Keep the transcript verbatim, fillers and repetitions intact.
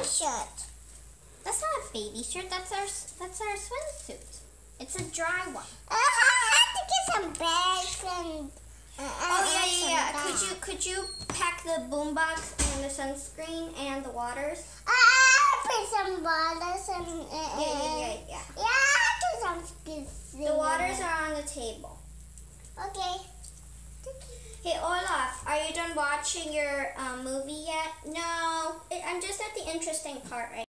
shirt. That's not a baby shirt. That's our that's our swimsuit. It's a dry one. Uh, I have to get some bags and. Uh, oh yeah, yeah, yeah. Bags. Could you could you pack the boombox and the sunscreen and the waters? Uh, I put some bottles and. Uh, Yeah, yeah, yeah, yeah. Yeah, I do some skis. The waters are on the table. Okay. Hey Olaf, are you done watching your um, movie yet? No, I'm just at the interesting part right